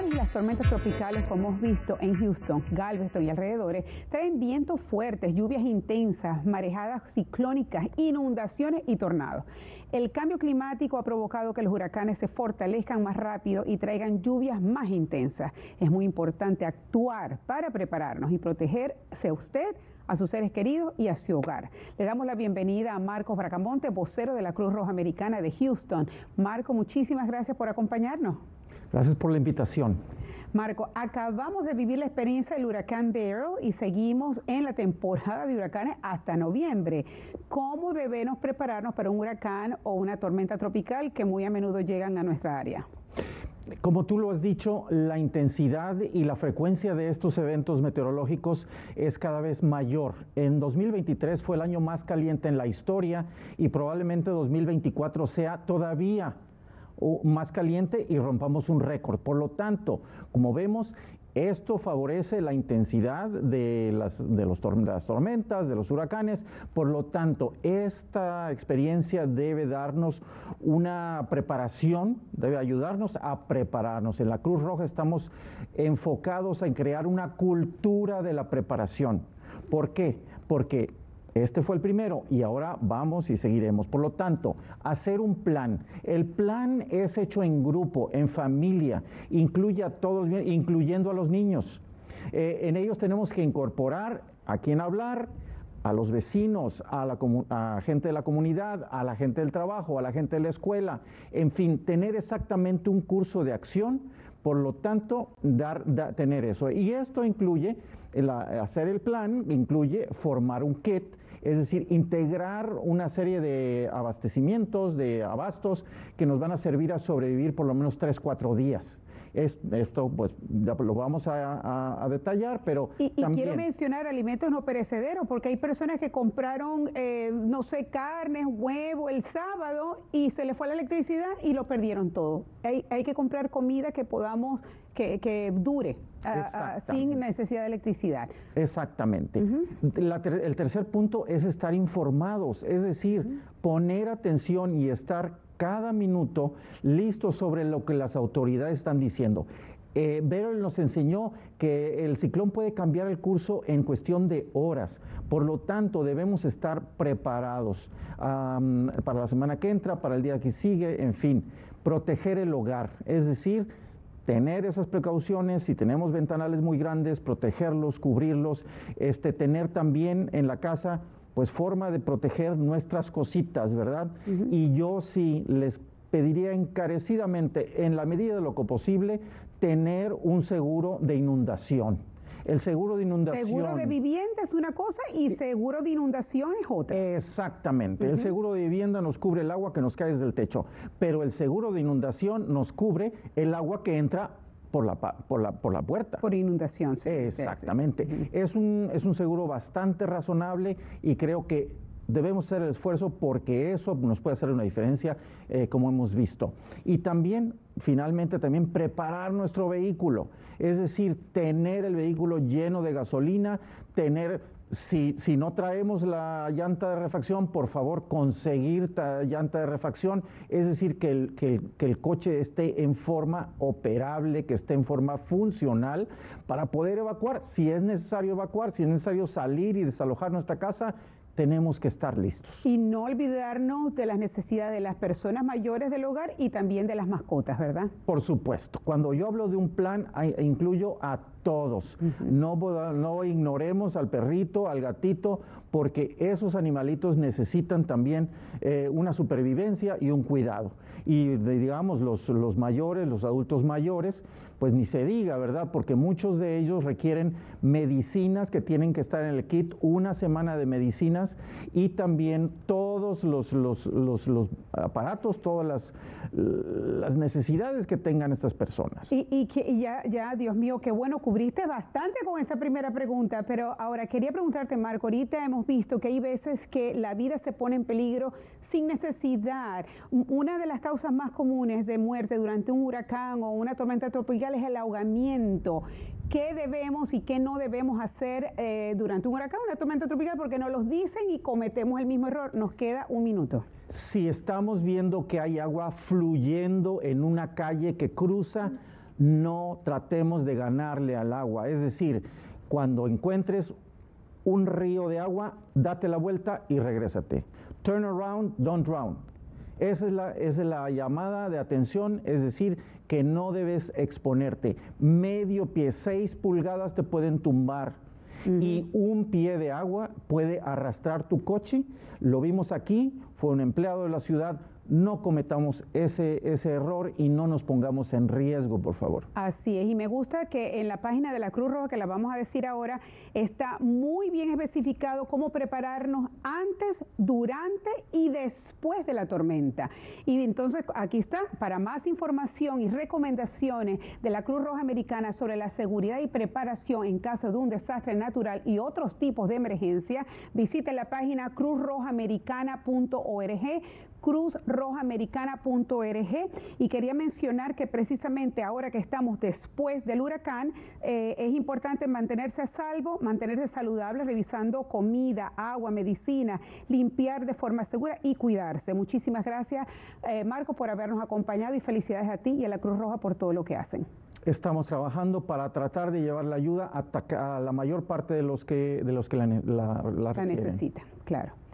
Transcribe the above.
huracanes y las tormentas tropicales, como hemos visto en Houston, Galveston y alrededores, traen vientos fuertes, lluvias intensas, marejadas ciclónicas, inundaciones y tornados. El cambio climático ha provocado que los huracanes se fortalezcan más rápido y traigan lluvias más intensas. Es muy importante actuar para prepararnos y protegerse a usted, a sus seres queridos y a su hogar. Le damos la bienvenida a Marcos Bracamonte, vocero de la Cruz Roja Americana de Houston. Marco, muchísimas gracias por acompañarnos. Gracias por la invitación. Marco, acabamos de vivir la experiencia del huracán Beryl y seguimos en la temporada de huracanes hasta noviembre. ¿Cómo debemos prepararnos para un huracán o una tormenta tropical que muy a menudo llegan a nuestra área? Como tú lo has dicho, la intensidad y la frecuencia de estos eventos meteorológicos es cada vez mayor. En 2023 fue el año más caliente en la historia y probablemente 2024 sea todavía más caliente y rompamos un récord. Por lo tanto, como vemos, esto favorece la intensidad de las tormentas, de los huracanes. Por lo tanto, esta experiencia debe darnos una preparación, debe ayudarnos a prepararnos. En la Cruz Roja estamos enfocados en crear una cultura de la preparación. ¿Por qué? Porque este fue el primero y ahora vamos y seguiremos. Por lo tanto, hacer un plan. El plan es hecho en grupo, en familia, incluye a todos, incluyendo a los niños. En ellos tenemos que incorporar a quién hablar, a los vecinos, a gente de la comunidad, a la gente del trabajo, a la gente de la escuela. En fin, tener exactamente un curso de acción. Por lo tanto, tener eso. Y esto incluye, hacer el plan, incluye formar un kit, es decir, integrar una serie de abastecimientos, de abastos que nos van a servir a sobrevivir por lo menos 3-4 días. Esto pues ya lo vamos a detallar, pero también quiero mencionar alimentos no perecederos, porque hay personas que compraron, no sé, carnes, huevo el sábado y se les fue la electricidad y lo perdieron todo. Hay que comprar comida que podamos, que dure sin necesidad de electricidad. Exactamente. El tercer punto es estar informados, es decir, poner atención y estar cada minuto listo sobre lo que las autoridades están diciendo. Beryl nos enseñó que el ciclón puede cambiar el curso en cuestión de horas, por lo tanto debemos estar preparados para la semana que entra, para el día que sigue, en fin, proteger el hogar, es decir, tener esas precauciones. Si tenemos ventanales muy grandes, protegerlos, cubrirlos, tener también en la casa pues forma de proteger nuestras cositas, ¿verdad? Y yo sí les pediría encarecidamente, en la medida de lo posible, tener un seguro de inundación. El seguro de inundación... Seguro de vivienda es una cosa y seguro de inundación es otra. Exactamente. El seguro de vivienda nos cubre el agua que nos cae desde el techo, pero el seguro de inundación nos cubre el agua que entra por la puerta. Por inundación, sí. Exactamente. Es un seguro bastante razonable y creo que debemos hacer el esfuerzo porque eso nos puede hacer una diferencia, como hemos visto. Y también, finalmente, también preparar nuestro vehículo. Es decir, tener el vehículo lleno de gasolina, si no traemos la llanta de refacción, por favor, conseguir llanta de refacción, es decir, que el coche esté en forma operable, que esté en forma funcional para poder evacuar. Si es necesario evacuar, si es necesario salir y desalojar nuestra casa, tenemos que estar listos. Y no olvidarnos de las necesidades de las personas mayores del hogar y también de las mascotas, ¿verdad? Por supuesto. Cuando yo hablo de un plan, incluyo a todos. No ignoremos al perrito, al gatito, porque esos animalitos necesitan también una supervivencia y un cuidado. Y digamos, los mayores, los adultos mayores, pues ni se diga, ¿verdad? Porque muchos de ellos requieren medicinas que tienen que estar en el kit, una semana de medicinas y también todos los aparatos, todas las necesidades que tengan estas personas. Y ya, Dios mío, qué bueno, cubriste bastante con esa primera pregunta, pero ahora quería preguntarte, Marco, ahorita hemos visto que hay veces que la vida se pone en peligro sin necesidad. Una de las causas más comunes de muerte durante un huracán o una tormenta tropical es el ahogamiento. ¿Qué debemos y qué no debemos hacer durante un huracán o una tormenta tropical? Porque nos los dicen y cometemos el mismo error. Nos queda un minuto. Si estamos viendo que hay agua fluyendo en una calle que cruza no tratemos de ganarle al agua. Es decir, cuando encuentres un río de agua, date la vuelta y regrésate. Turn around, don't drown. Esa es la llamada de atención, es decir, que no debes exponerte. Medio pie, 6 pulgadas te pueden tumbar. Y un pie de agua puede arrastrar tu coche. Lo vimos aquí, fue un empleado de la ciudad. No cometamos ese error y no nos pongamos en riesgo, por favor. Así es, y me gusta que en la página de la Cruz Roja, que la vamos a decir ahora, está muy bien especificado cómo prepararnos antes, durante y después de la tormenta. Y entonces aquí está, para más información y recomendaciones de la Cruz Roja Americana sobre la seguridad y preparación en caso de un desastre natural y otros tipos de emergencia, visite la página cruzrojaamericana.org, cruzrojaamericana.org. Y quería mencionar que precisamente ahora que estamos después del huracán, es importante mantenerse a salvo, mantenerse saludable, revisando comida, agua, medicina, limpiar de forma segura y cuidarse. Muchísimas gracias, Marco, por habernos acompañado, y felicidades a ti y a la Cruz Roja por todo lo que hacen. Estamos trabajando para tratar de llevar la ayuda a la mayor parte de los que la necesitan, claro.